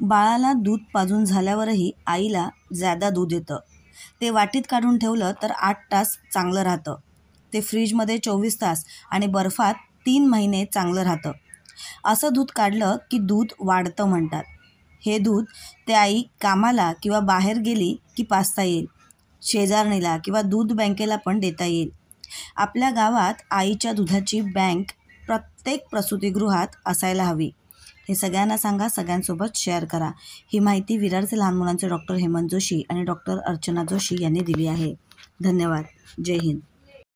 बाळाला दूध पाजून झाल्यावरही आईला ज्यादा दूध येतं. ते वाटीत काढून ठेवलं तर 8 तास चांगलं राहतं. ते फ्रीजमध्ये 24 तास आणि बर्फात 3 महिने चांगलं राहतं. असं दूध काढलं की दूध वाढतं म्हणतात. हे दूध ते आई कामाला किंवा बाहेर गेली की पाजता येईल. शेजारणीला किंवा दूध बँकेला पण देता येईल. आपल्या गावात आईच्या दुधाची बँक प्रत्येक प्रसूतिगृहात असायला हवी. हे सगळ्यांना सांगा, सगळ्यांसोबत शेअर करा. ही माहिती विरारचे लहान मुलांचे डॉक्टर हेमंत जोशी आणि डॉक्टर अर्चना जोशी यांनी दिली आहे. धन्यवाद. जय हिंद.